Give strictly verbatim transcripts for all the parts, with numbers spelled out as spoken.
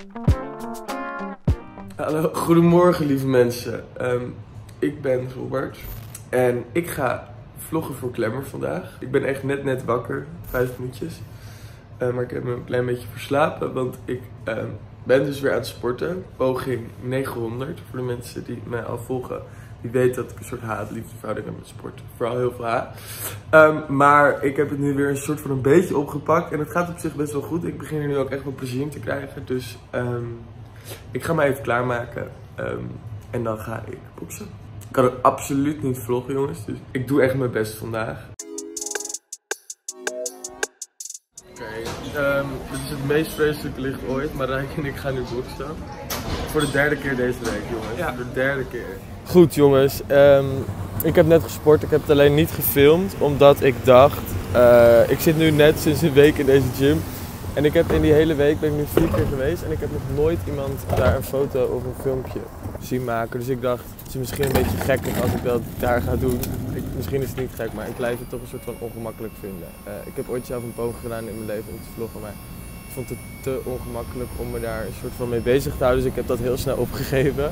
Hallo, goedemorgen lieve mensen. Um, ik ben Robert en ik ga vloggen voor Glamour vandaag. Ik ben echt net net wakker, vijf minuutjes. Uh, maar ik heb me een klein beetje verslapen, want ik uh, ben dus weer aan het sporten. Poging negenhonderd, voor de mensen die mij al volgen. Die weten dat ik een soort haat-liefdeverhouding heb met sport. Vooral heel veel haat. Um, maar ik heb het nu weer een soort van een beetje opgepakt. En het gaat op zich best wel goed. Ik begin er nu ook echt wel plezier in te krijgen. Dus um, ik ga me even klaarmaken. Um, en dan ga ik boksen. Ik kan het absoluut niet vloggen, jongens. Dus ik doe echt mijn best vandaag. Oké, okay, um, dit is het meest vreselijke licht ooit. Maar Rijk en ik gaan nu boksen. Voor de derde keer deze week, jongens. Ja. Voor de derde keer. Goed, jongens. Um, ik heb net gesport. Ik heb het alleen niet gefilmd. Omdat ik dacht... Uh, ik zit nu net sinds een week in deze gym. En ik heb in die hele week ben ik nu vier keer geweest. En ik heb nog nooit iemand daar een foto of een filmpje zien maken. Dus ik dacht, het is misschien een beetje gekkig als ik dat daar ga doen. Ik, misschien is het niet gek, maar ik blijf het toch een soort van ongemakkelijk vinden. Uh, ik heb ooit zelf een poging gedaan in mijn leven om te vloggen. Maar ik vond het te ongemakkelijk om me daar een soort van mee bezig te houden. Dus ik heb dat heel snel opgegeven.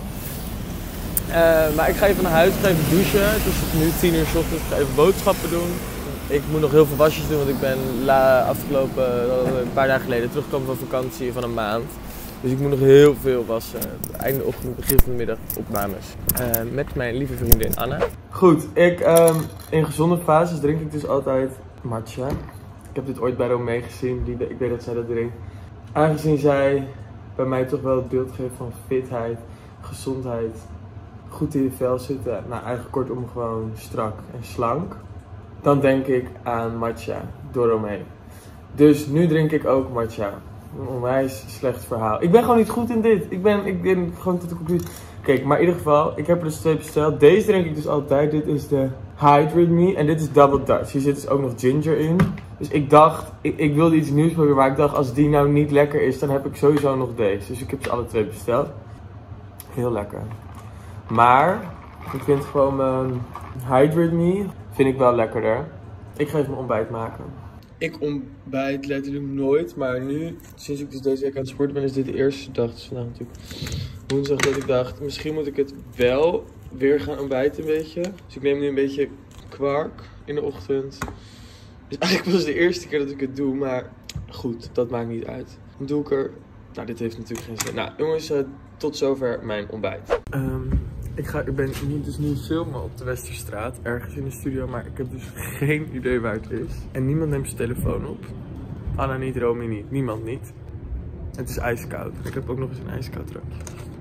Uh, maar ik ga even naar huis, ik ga even douchen. Het is nu tien uur 's ochtends, ik ga even boodschappen doen. Ik moet nog heel veel wasjes doen, want ik ben la afgelopen, een paar dagen geleden teruggekomen van vakantie van een maand. Dus ik moet nog heel veel wassen. Einde ochtend, begin van de middag opnames. Uh, met mijn lieve vriendin Anna. Goed, ik, um, in gezonde fases drink ik dus altijd matcha. Ik heb dit ooit bij Romee gezien, die, ik weet dat zij dat drinkt. Aangezien zij bij mij toch wel het beeld geeft van fitheid, gezondheid, goed in je vel zitten. Nou, eigenlijk kortom gewoon strak en slank. Dan denk ik aan matcha door Romee. Dus nu drink ik ook matcha. Een onwijs slecht verhaal. Ik ben gewoon niet goed in dit. Ik ben, ik ben gewoon tot de conclusie. Kijk, maar in ieder geval, ik heb er dus twee besteld. Deze drink ik dus altijd. Dit is de Hydrate Me. En dit is Double Dutch. Hier zit dus ook nog ginger in. Dus ik dacht, ik, ik wilde iets nieuws proberen. Maar ik dacht, als die nou niet lekker is, dan heb ik sowieso nog deze. Dus ik heb ze alle twee besteld. Heel lekker. Maar, ik vind gewoon um, Hydrate Me, vind ik wel lekkerder. Ik ga even mijn ontbijt maken. Ik ontbijt letterlijk nooit, maar nu, sinds ik dus deze week aan het sporten ben, is dit de eerste dag. Dus vandaag natuurlijk woensdag dat ik dacht, misschien moet ik het wel weer gaan ontbijten een beetje. Dus ik neem nu een beetje kwark in de ochtend. Dus eigenlijk was het de eerste keer dat ik het doe, maar goed, dat maakt niet uit. Dan doe ik er, nou dit heeft natuurlijk geen zin. Nou jongens, uh, tot zover mijn ontbijt. Um, Ik, ga, ik ben nu dus nu filmen op de Westerstraat, ergens in de studio, maar ik heb dus geen idee waar het is. En niemand neemt zijn telefoon op. Anna niet, Romy niet, niemand niet. Het is ijskoud. Ik heb ook nog eens een ijskoud drankje.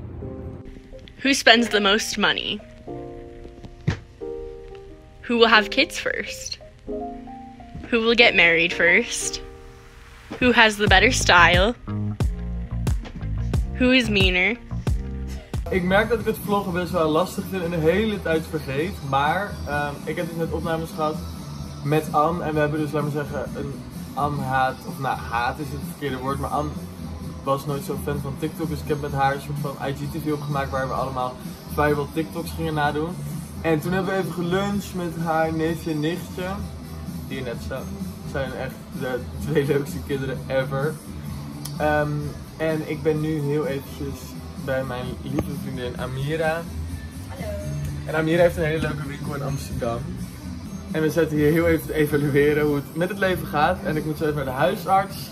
Who spends the most money? Who will have kids first? Who will get married first? Who has the better style? Who is meaner? Ik merk dat ik het vloggen best wel lastig vind en de hele tijd vergeet. Maar um, ik heb dus net opnames gehad met Anne. En we hebben dus, laten we zeggen, een Anne haat. Of nou, haat is het verkeerde woord. Maar Anne was nooit zo fan van TikTok. Dus ik heb met haar een soort van I G T V opgemaakt waar we allemaal vrijwel TikToks gingen nadoen. En toen hebben we even geluncht met haar neefje en nichtje. Die je net zag. Het zijn echt de twee leukste kinderen ever. Um, en ik ben nu heel eventjes bij mijn lieve vriendin Amira. Hallo. En Amira heeft een hele leuke winkel in Amsterdam. En we zitten hier heel even te evalueren hoe het met het leven gaat. En ik moet zo even naar de huisarts.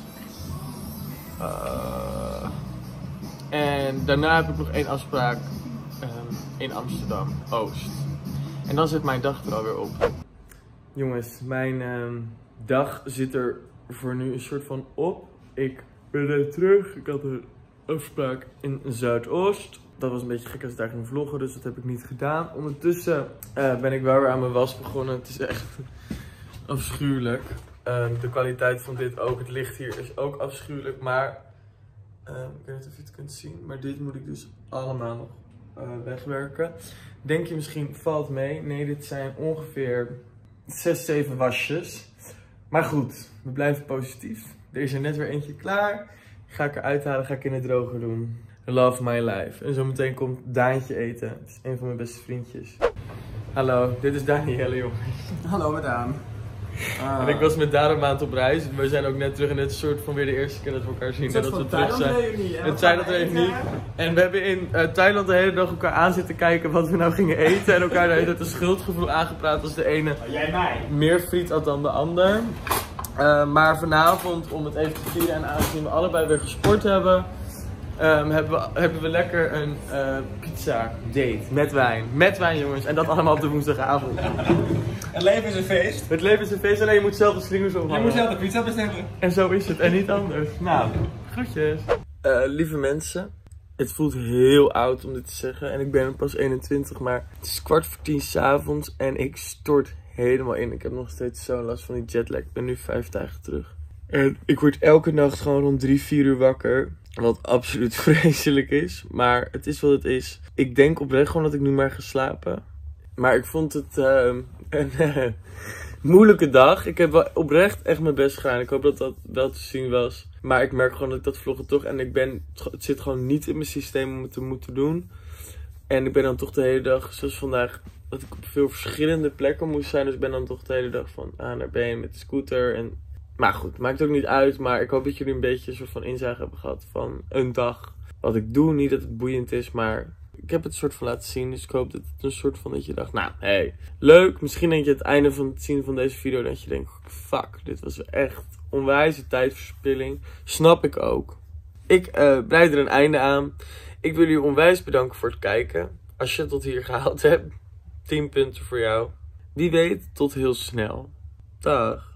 Uh, en daarna heb ik nog één afspraak um, in Amsterdam Oost. En dan zit mijn dag er alweer op. Jongens, mijn um, dag zit er voor nu een soort van op. Ik ben net terug. Ik had een afspraak in Zuidoost. Dat was een beetje gek als ik daar ging vloggen, dus dat heb ik niet gedaan. Ondertussen uh, ben ik wel weer aan mijn was begonnen. Het is echt afschuwelijk. Uh, de kwaliteit van dit ook, het licht hier is ook afschuwelijk. Maar, uh, ik weet niet of je het kunt zien, maar dit moet ik dus allemaal nog uh, wegwerken. Denk je misschien, valt mee? Nee, dit zijn ongeveer zes, zeven wasjes. Maar goed, we blijven positief. Er is er net weer eentje klaar. Ga ik eruit halen, ga ik in het droger doen. Love my life. En zometeen komt Daantje eten. Het is een van mijn beste vriendjes. Hallo, dit is Danielle, jongens. Hallo, met Daan. Ah. En ik was met Dara een maand op reis. We zijn ook net terug en het is soort van weer de eerste keer dat we elkaar zien. En dat we terug zijn. Het Thailand reunie. En we hebben in uh, Thailand de hele dag elkaar aan zitten kijken wat we nou gingen eten. En elkaar de hele tijd een schuldgevoel aangepraat als de ene oh, jij mij. meer friet had dan de ander. Uh, maar vanavond, om het even te vieren en aangezien we allebei weer gesport hebben, um, hebben, we, hebben we lekker een uh, pizza date met wijn. Met wijn jongens. En dat allemaal op de woensdagavond. Het leven is een feest. Het leven is een feest, alleen je moet zelf de slingers ophangen. Je moet zelf de pizza bestellen. En zo is het, en niet anders. Nou, groetjes. Uh, lieve mensen, het voelt heel oud om dit te zeggen. En ik ben pas eenentwintig, maar het is kwart voor tien 's avonds en ik stort helemaal in. Ik heb nog steeds zo'n last van die jetlag. Ik ben nu vijf dagen terug. En ik word elke nacht gewoon rond drie, vier uur wakker. Wat absoluut vreselijk is. Maar het is wat het is. Ik denk oprecht gewoon dat ik nu maar ga slapen. Maar ik vond het uh, een uh, moeilijke dag. Ik heb wel oprecht echt mijn best gedaan. Ik hoop dat dat wel te zien was. Maar ik merk gewoon dat ik dat vloggen toch... En ik ben, het zit gewoon niet in mijn systeem om het te moeten doen. En ik ben dan toch de hele dag, zoals vandaag, dat ik op veel verschillende plekken moest zijn. Dus ik ben dan toch de hele dag van A naar B met de scooter. En, maar goed, maakt ook niet uit. Maar ik hoop dat jullie een beetje een soort van inzage hebben gehad van een dag. Wat ik doe, niet dat het boeiend is, maar... Ik heb het soort van laten zien, dus ik hoop dat het een soort van dat je dacht, nou, hé, hey, leuk. Misschien denk je het einde van het zien van deze video dat je denkt, fuck, dit was echt onwijze tijdverspilling. Snap ik ook. Ik uh, breid er een einde aan. Ik wil jullie onwijs bedanken voor het kijken. Als je het tot hier gehaald hebt, tien punten voor jou. Wie weet, tot heel snel. Dag.